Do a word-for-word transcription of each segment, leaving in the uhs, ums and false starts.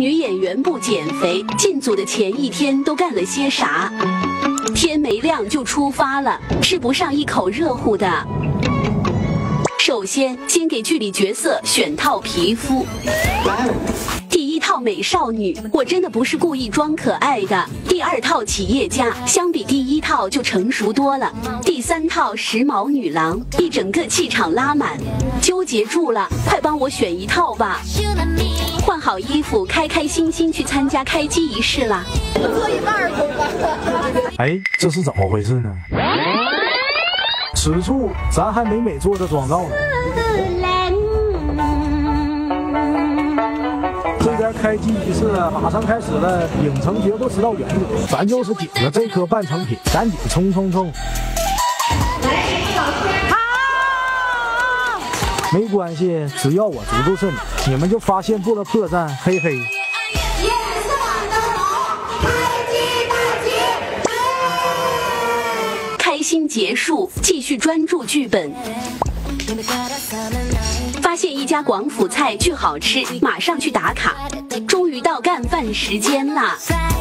女演员不减肥，进组的前一天都干了些啥？天没亮就出发了，吃不上一口热乎的。首先，先给剧里角色选套皮肤。第一套美少女，我真的不是故意装可爱的。第二套企业家，相比第一套就成熟多了。第三套时髦女郎，一整个气场拉满。纠结住了，快帮我选一套吧。换好衣服，开开心心去参加开机仪式啦。 做一半走吧。 哎，这是怎么回事呢？此处咱还没美做的广告呢。这边开机仪式马上开始了，影城绝不知道原理，咱就是顶着这颗半成品，赶紧冲冲冲！没关系，只要我足够顺，你们就发现不了破绽，嘿嘿。 开心结束，继续专注剧本。发现一家广府菜巨好吃，马上去打卡。终于到干饭时间啦！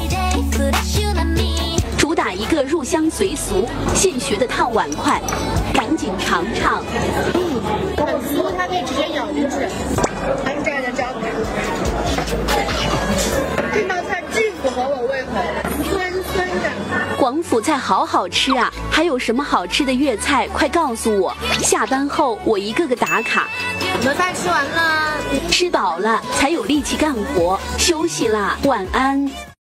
主打一个入乡随俗，现学的烫碗筷，赶紧尝尝。 嗯，很酥，它可以直接咬进去，还是蘸着椒盐。这道菜巨符合我胃口，酸酸的。 广府菜好好吃啊！还有什么好吃的粤菜？快告诉我！下班后我一个个打卡。 我们饭吃完了， 吃饱了才有力气干活，休息啦，晚安。